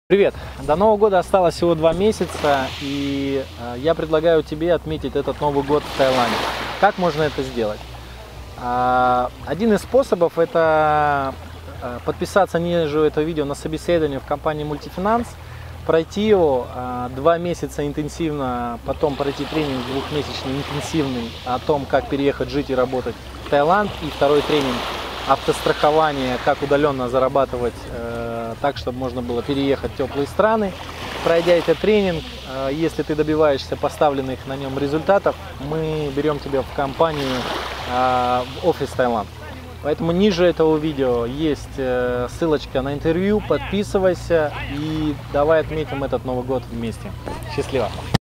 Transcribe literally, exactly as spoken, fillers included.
Привет! До Нового года осталось всего два месяца, и я предлагаю тебе отметить этот Новый год в Таиланде. Как можно это сделать? Один из способов – это подписаться ниже этого видео на собеседование в компании Multifinance, пройти его два месяца интенсивно, потом пройти тренинг двухмесячный интенсивный о том, как переехать жить и работать в Таиланд, и второй тренинг автострахование, как удаленно зарабатывать э, так, чтобы можно было переехать в теплые страны. Пройдя этот тренинг, э, если ты добиваешься поставленных на нем результатов, мы берем тебя в компанию, э, в офис Таиланд. Поэтому ниже этого видео есть э, ссылочка на интервью, подписывайся и давай отметим этот Новый год вместе. Счастливо!